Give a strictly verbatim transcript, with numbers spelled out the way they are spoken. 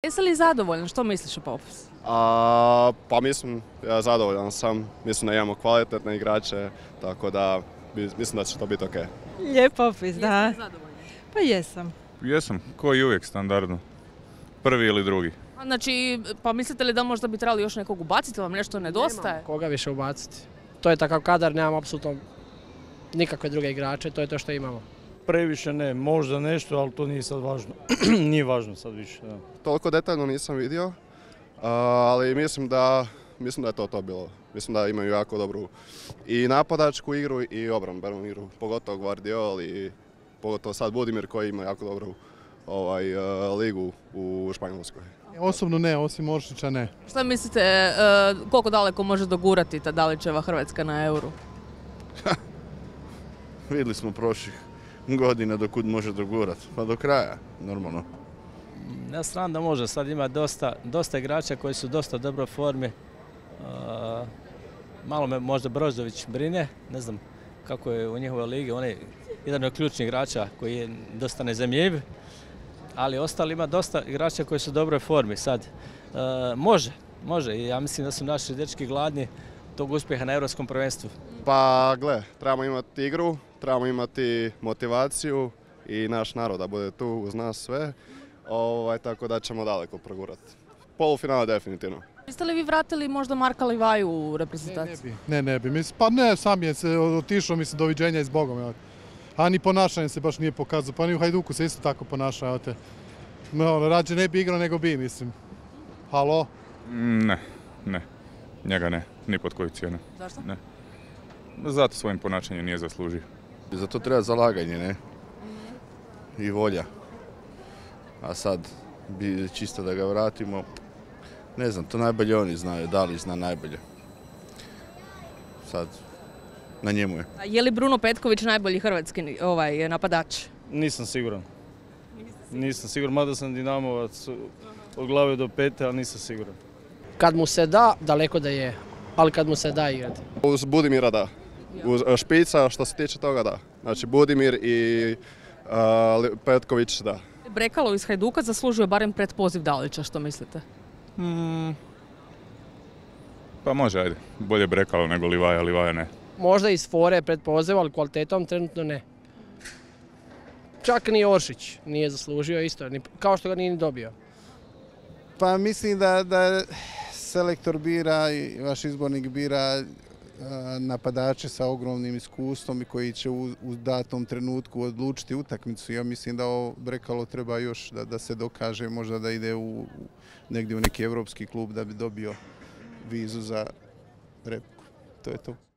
Jesi li zadovoljan? Što misliš o Popis? A, pa mislim, ja zadovoljan sam. Mislim da imamo kvalitetne igrače, tako da mislim da će to biti ok. Lijep Popis, da. Jesi li zadovoljan? Pa jesam. Jesam, ko i uvijek standardno. Prvi ili drugi. A Znači, pa mislite li da možda bi trebali još nekog ubaciti, vam nešto nedostaje? Nemamo koga više ubaciti. To je takav kadar, nemamo apsolutno nikakve druge igrače, to je to što imamo. Previše ne, možda nešto, ali to nije sad važno. Nije važno sad više. Da. Toliko detaljno nisam vidio, a, ali mislim da, mislim da je to to bilo. Mislim da imaju jako dobru i napadačku igru i obrambenu igru, pogotovo Guardiol i pogotovo sad Budimir koji ima jako dobru ovaj, uh, ligu u Španjolskoj. Osobno ne, osim Oršića ne. Šta mislite, e, koliko daleko može dogurati ta Dalićeva Hrvatska na Euru? Vidjeli smo prošlih godina do kud može dogurati, pa do kraja, normalno. Ja znam da može, sad ima dosta, dosta igrača koji su dosta u dobroj formi. E, malo me možda Brozović brine, ne znam kako je u njihovoj ligi, on je jedan od ključnih igrača koji je dosta nezemljiv, ali ostali ima dosta igrača koji su u dobroj formi. Sad, e, može, može i ja mislim da su naši dečki gladni tog uspjeha na Europskom prvenstvu. Pa gle, trebamo imati igru, trebamo imati motivaciju i naš narod da bude tu uz nas sve, ovaj, tako da ćemo daleko progurati. Polufinale definitivno. Jeste li vi vratili možda Marka Livaju u reprezentaciju? Ne, ne bi. Mislim, pa ne, sam je se otišao, mislim, doviđenja i s Bogom. Ja. A ni ponašanje se baš nije pokazao, pa ni u Hajduku se isto tako ponašao. No, rađe ne bi igrao nego bi, mislim. Halo? Ne, ne. Njega ne, ni pod koju cijenu. Zašto? Ne. Zato svojim ponašanjem nije zaslužio. Za to treba zalaganje, ne? I volja. A sad, bi čisto da ga vratimo, ne znam, to najbolje oni znaju, da li zna najbolje. Sad, na njemu je. A je li Bruno Petković najbolji hrvatski ovaj, napadač? Nisam siguran. Nisam siguran, mada sam Dinamovac od glave do pete, ali nisam siguran. Kad mu se da, daleko da je, ali kad mu se da igrati. Uz Budimira da, uz špica što se tiče toga da. Znači Budimir i uh, Petković da. Brekalo iz Hajduka zaslužuje barem pretpoziv Dalića, što mislite? Mm, pa može, ajde. Bolje Brekalo nego Livaja, Livaja ne. Možda iz fore pred pozivom, ali kvalitetom trenutno ne. Čak ni Oršić nije zaslužio isto, kao što ga nije ni dobio. Pa mislim da, da selektor bira i vaš izbornik bira napadače sa ogromnim iskustvom i koji će u, u datom trenutku odlučiti utakmicu. Ja mislim da ovo Brekalo treba još da, da se dokaže, možda da ide u, negdje u neki evropski klub da bi dobio vizu za Repku. To je to.